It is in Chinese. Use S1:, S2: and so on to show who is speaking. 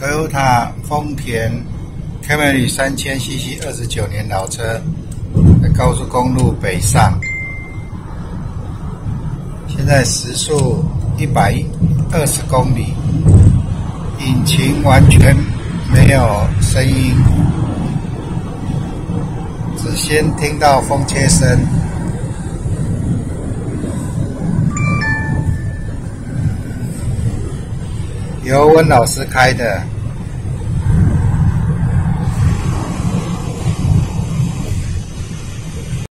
S1: Toyota 丰田 Camry 3000cc 29年老车，在高速公路北上，现在时速120公里，引擎完全没有声音，只先听到风切声。由温老师开的。